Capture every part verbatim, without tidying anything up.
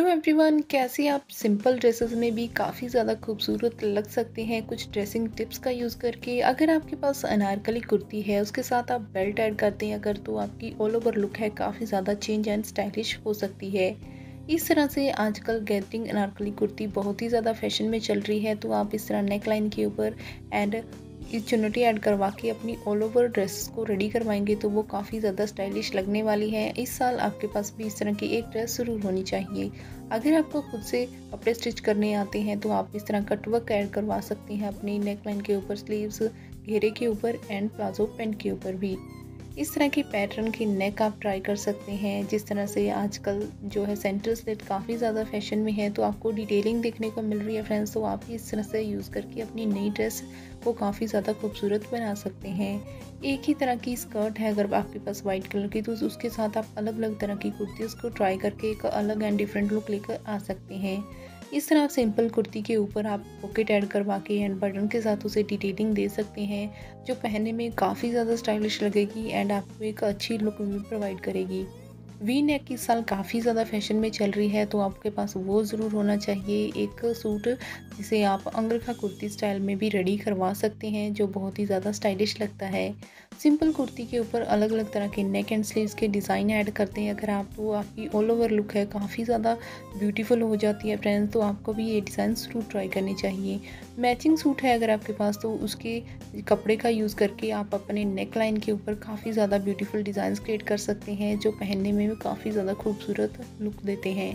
Everyone, कैसे आप simple dresses में भी काफ़ी ज़्यादा खूबसूरत लग सकते हैं कुछ ड्रेसिंग टिप्स का यूज़ करके। अगर आपके पास अनारकली कुर्ती है, उसके साथ आप बेल्ट ऐड करते हैं अगर, तो आपकी ऑल ओवर लुक है काफ़ी ज़्यादा चेंज एंड स्टाइलिश हो सकती है। इस तरह से आजकल गैदरिंग अनारकली कुर्ती बहुत ही ज़्यादा फैशन में चल रही है, तो आप इस तरह नेक लाइन के ऊपर एंड इस चुन्नटी ऐड करवा के अपनी ऑल ओवर ड्रेस को रेडी करवाएंगे तो वो काफ़ी ज़्यादा स्टाइलिश लगने वाली है। इस साल आपके पास भी इस तरह की एक ड्रेस ज़रूर होनी चाहिए। अगर आपको खुद से कपड़े स्टिच करने आते हैं तो आप इस तरह कटवर्क ऐड करवा सकते हैं अपनी नेक लाइन के ऊपर, स्लीव्स, घेरे के ऊपर एंड प्लाजो पैंट के ऊपर भी। इस तरह की पैटर्न की नेक आप ट्राई कर सकते हैं। जिस तरह से आजकल जो है सेंटर स्लिट काफ़ी ज़्यादा फैशन में है, तो आपको डिटेलिंग देखने को मिल रही है फ्रेंड्स, तो आप इस तरह से यूज़ करके अपनी नई ड्रेस को काफ़ी ज़्यादा खूबसूरत बना सकते हैं। एक ही तरह की स्कर्ट है अगर आपके पास वाइट कलर की, तो उसके साथ आप अलग अलग तरह की कुर्ती उसको ट्राई करके एक अलग एंड डिफरेंट लुक लेकर आ सकते हैं। इस तरह आप सिंपल कुर्ती के ऊपर आप पॉकेट ऐड करवा के एंड बटन के साथ उसे डिटेलिंग दे सकते हैं, जो पहनने में काफ़ी ज़्यादा स्टाइलिश लगेगी एंड आपको एक अच्छी लुक भी प्रोवाइड करेगी। वी नेक इस साल काफ़ी ज़्यादा फैशन में चल रही है, तो आपके पास वो ज़रूर होना चाहिए एक सूट, जिसे आप अंगरखा कुर्ती स्टाइल में भी रेडी करवा सकते हैं, जो बहुत ही ज़्यादा स्टाइलिश लगता है। सिंपल कुर्ती के ऊपर अलग अलग तरह के नेक एंड स्लीव्स के डिज़ाइन ऐड करते हैं अगर आप, तो आपकी ऑल ओवर लुक है काफ़ी ज़्यादा ब्यूटीफुल हो जाती है फ्रेंड्स, तो आपको भी ये डिज़ाइन ज़रूर ट्राई करनी चाहिए। मैचिंग सूट है अगर आपके पास, तो उसके कपड़े का यूज़ करके आप अपने नेक लाइन के ऊपर काफ़ी ज़्यादा ब्यूटीफुल डिज़ाइंस क्रिएट कर सकते हैं, जो पहनने में भी काफ़ी ज़्यादा खूबसूरत लुक देते हैं।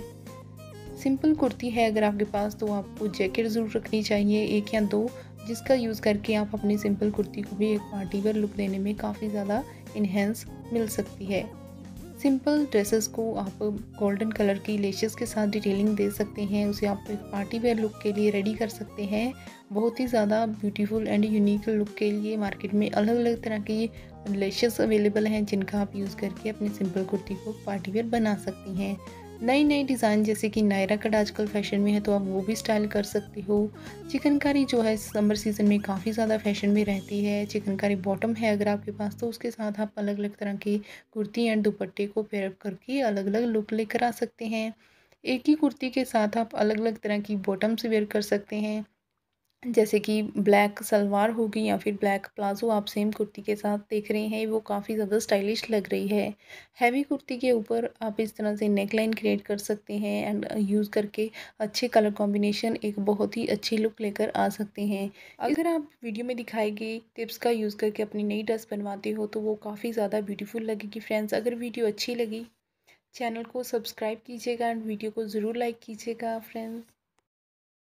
सिंपल कुर्ती है अगर आपके पास, तो आपको जैकेट ज़रूर रखनी चाहिए एक या दो, जिसका यूज़ करके आप अपनी सिंपल कुर्ती को भी एक पार्टी वेयर लुक देने में काफ़ी ज़्यादा इन्हेंस मिल सकती है। सिंपल ड्रेसेस को आप गोल्डन कलर की लेशेस के साथ डिटेलिंग दे सकते हैं, उसे आप एक पार्टी वेयर लुक के लिए रेडी कर सकते हैं। बहुत ही ज़्यादा ब्यूटीफुल एंड यूनिक लुक के लिए मार्केट में अलग अलग तरह की लेशेस अवेलेबल हैं, जिनका आप यूज़ करके अपनी सिंपल कुर्ती को पार्टी वेयर बना सकती हैं। नई नई डिज़ाइन जैसे कि नायरा कट आजकल फैशन में है, तो आप वो भी स्टाइल कर सकते हो। चिकनकारी जो है समर सीज़न में काफ़ी ज़्यादा फैशन में रहती है। चिकनकारी बॉटम है अगर आपके पास, तो उसके साथ आप अलग अलग तरह की कुर्ती एंड दुपट्टे को पेयर अप करके अलग अलग लुक लेकर आ सकते हैं। एक ही कुर्ती के साथ आप अलग अलग तरह की बॉटम्स वेयर कर सकते हैं, जैसे कि ब्लैक सलवार होगी या फिर ब्लैक प्लाजो आप सेम कुर्ती के साथ देख रहे हैं, वो काफ़ी ज़्यादा स्टाइलिश लग रही है। हैवी कुर्ती के ऊपर आप इस तरह से नेक लाइन क्रिएट कर सकते हैं एंड यूज़ करके अच्छे कलर कॉम्बिनेशन एक बहुत ही अच्छी लुक लेकर आ सकते हैं। अगर आप वीडियो में दिखाई गई टिप्स का यूज़ करके अपनी नई ड्रेस बनवाते हो, तो वो काफ़ी ज़्यादा ब्यूटीफुल लगेगी फ्रेंड्स। अगर वीडियो अच्छी लगी, चैनल को सब्सक्राइब कीजिएगा एंड वीडियो को ज़रूर लाइक कीजिएगा फ्रेंड्स।